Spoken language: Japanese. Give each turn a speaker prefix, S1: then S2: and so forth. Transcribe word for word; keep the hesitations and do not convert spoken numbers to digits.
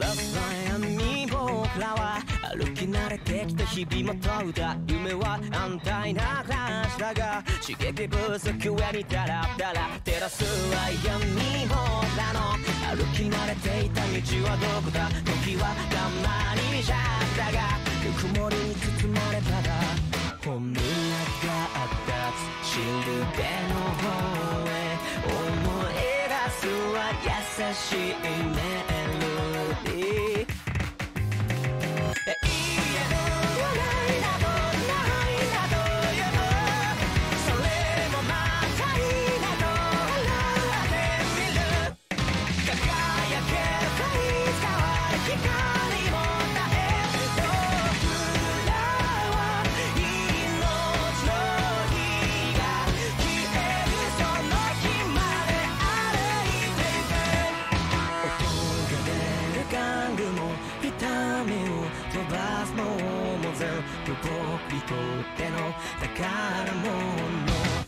S1: さに僕らは歩き慣れてきた日々も問うた夢は安泰な暮らしだが刺激不足上にダラダラ照らすは闇僕らの歩き慣れていた道はどこだ時はたまにじゃったがぬくもりに包まれたら本宮があったシルベの方へ思い出すは優しいメロディー飛ばすもも全部僕にとっての宝物